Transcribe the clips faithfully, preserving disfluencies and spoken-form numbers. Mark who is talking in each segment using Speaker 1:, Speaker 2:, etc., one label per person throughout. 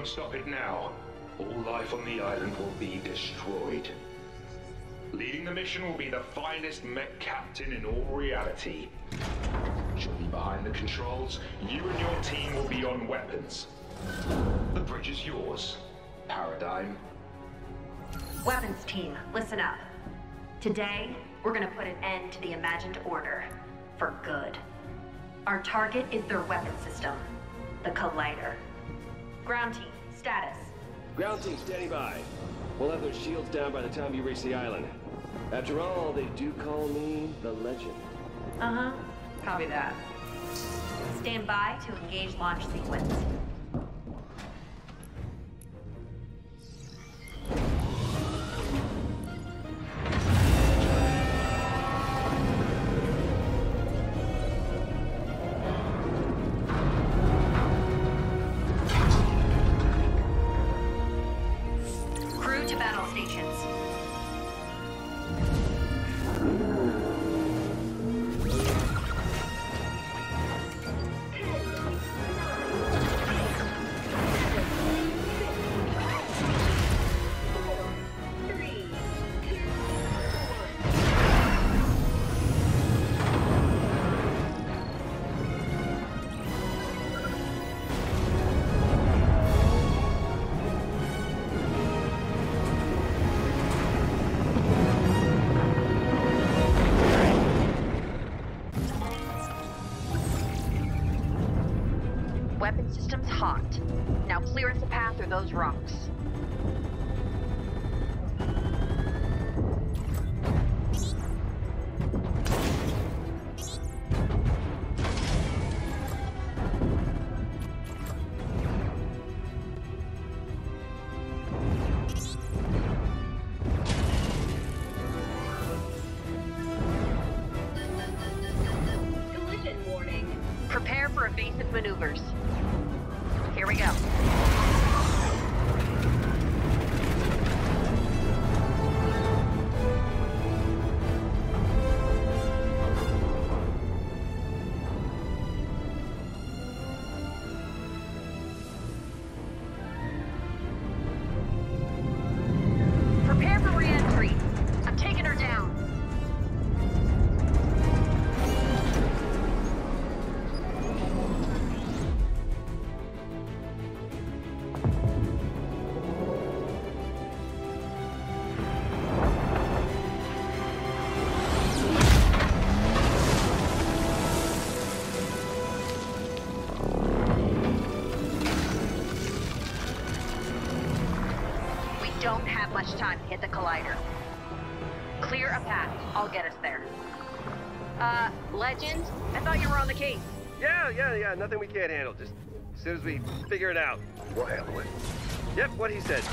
Speaker 1: don't stop it now, all life on the island will be destroyed. Leading the mission will be the finest mech captain in all reality. She'll be behind the controls. You and your team will be on weapons. The bridge is yours, Paradigm.
Speaker 2: Weapons team, listen up. Today, we're gonna put an end to the imagined order. For good. Our target is their weapon system. The Collider. Ground team, status.
Speaker 3: Ground team, standing by. We'll have those shields down by the time you reach the island. After all, they do call me the Legend.
Speaker 2: Uh-huh. Copy that. Stand by to engage launch sequence. Crew to battle stations. Weapon system's hot. Now clear us a path through those rocks.
Speaker 4: Collision warning.
Speaker 2: Prepare for evasive maneuvers. Here we go. Prepare for re-entry. I'm taking her down. Don't have much time to hit the Collider. Clear a path. I'll get us there. Uh, Legend? I thought you were on the case.
Speaker 3: Yeah, yeah, yeah, nothing we can't handle. Just as soon as we figure it out.
Speaker 1: We'll handle it.
Speaker 3: Yep, what he said.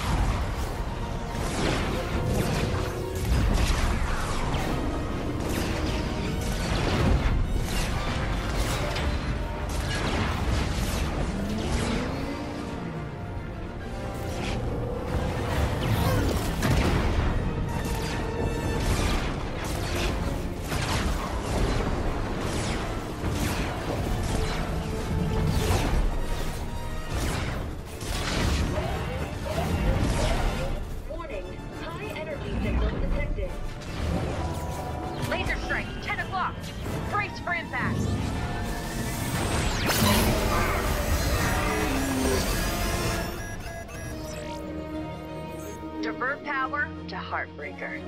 Speaker 4: Warning. High energy signal detected.
Speaker 2: Laser strike, ten o'clock. Brace for impact. Divert power to Heartbreaker.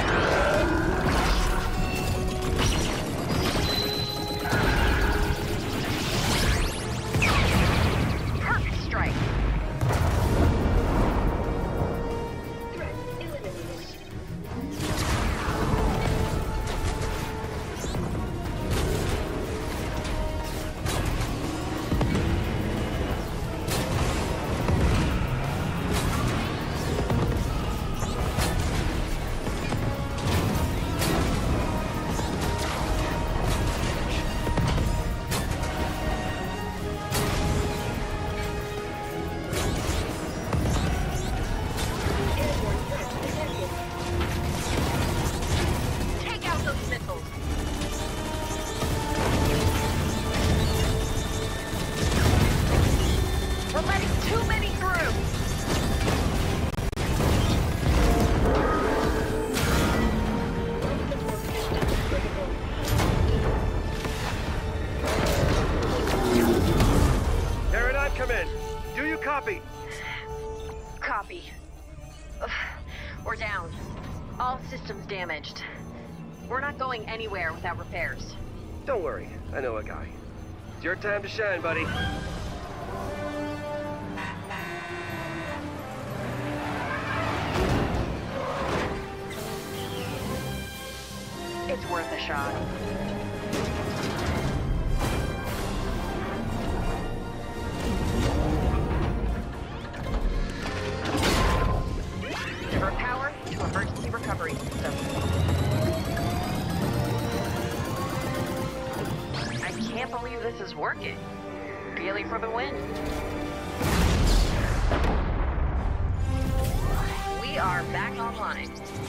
Speaker 2: Perfect strike.
Speaker 4: Threat eliminated.
Speaker 3: I've come in. Do you copy?
Speaker 2: Copy. Ugh, we're down. All systems damaged. We're not going anywhere without repairs.
Speaker 3: Don't worry, I know a guy. It's your time to shine, buddy.
Speaker 2: It's worth a shot. Divert power to emergency recovery system. I can't believe this is working. Really for the win. We are back online.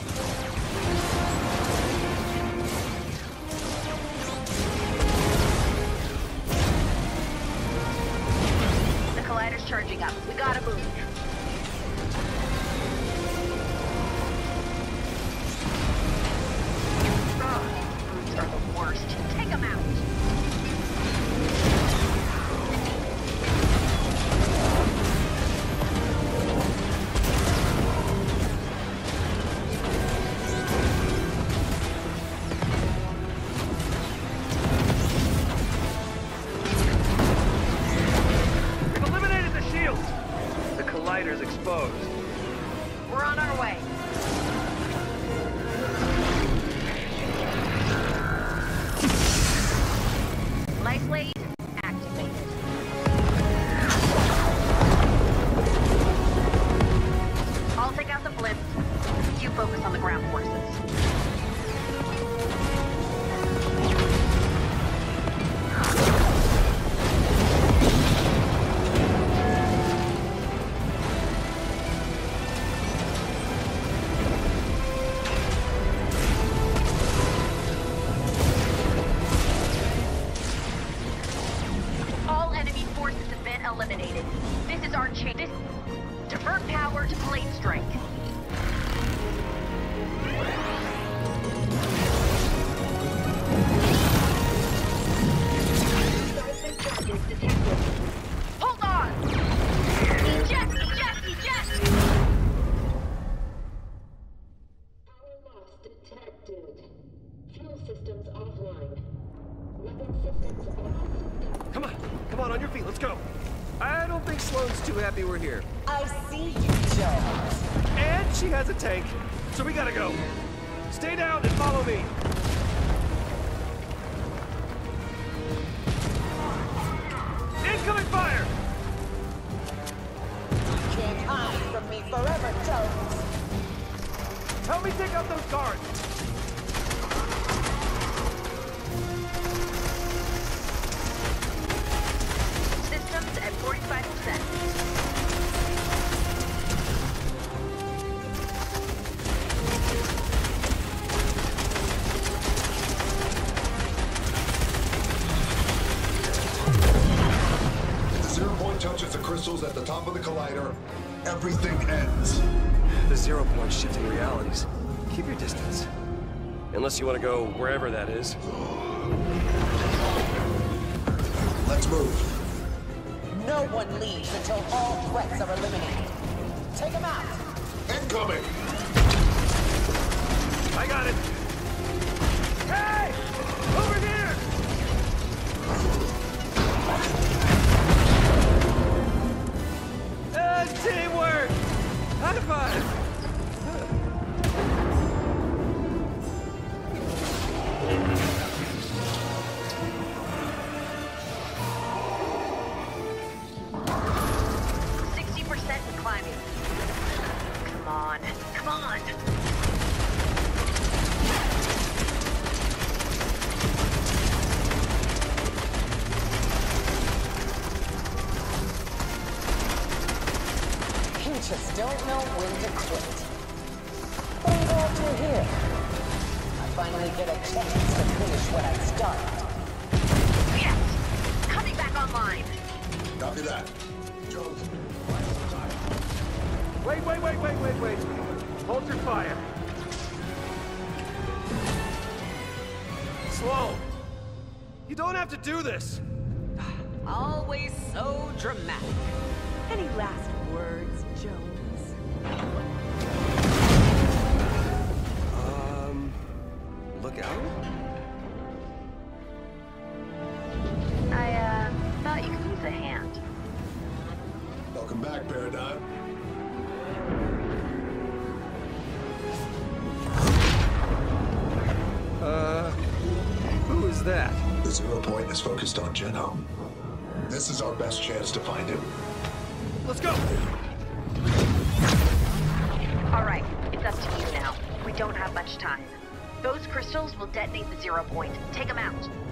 Speaker 2: The collider's charging up. We gotta move. Ah, brutes are the worst. Take them out.
Speaker 3: Exposed.
Speaker 2: We're on our way. Life blade activated. I'll take out the blimp. You focus on the ground forces. Eliminated. This is our chance. This divert power to blade strike. Hold on! Eject! Eject! Eject!
Speaker 4: Power loss detected. Fuel systems offline. Weapon systems offline.
Speaker 3: Come on, come on, on your feet, let's go. I don't think Sloane's too happy we're here.
Speaker 5: I see you, Jones.
Speaker 3: And she has a tank, so we gotta go. Stay down and follow me. Incoming fire!
Speaker 5: You can't hide from me forever, Jones.
Speaker 3: Help me take out those guards.
Speaker 2: Systems at forty-five percent.
Speaker 6: If the zero point touches the crystals at the top of the collider, everything ends.
Speaker 3: The zero point shifting realities. Keep your distance. Unless you want to go wherever that is.
Speaker 6: Let's move.
Speaker 5: No one leaves until all threats are eliminated. Take them out.
Speaker 6: Incoming!
Speaker 3: I got it. Hey! Over here! Uh, teamwork! High five!
Speaker 2: sixty percent and climbing. Come on. Come on!
Speaker 5: You just don't know when to quit. But I'm glad you're here. I finally get a chance to finish what I started.
Speaker 2: Yes! Coming back online!
Speaker 6: Copy that. Jones.
Speaker 3: Wait, wait, wait, wait, wait, wait. Hold your fire. Sloan, you don't have to do this.
Speaker 5: Always so dramatic.
Speaker 7: Any last words, Jones?
Speaker 3: Um, look out?
Speaker 2: I, uh, thought you could use a hand.
Speaker 6: Welcome back, Paradigm.
Speaker 3: Uh, who is that?
Speaker 6: The Zero Point is focused on Geno. This is our best chance to find him.
Speaker 3: Let's go!
Speaker 2: All right, it's up to you now. We don't have much time. Those crystals will detonate the Zero Point. Take them out.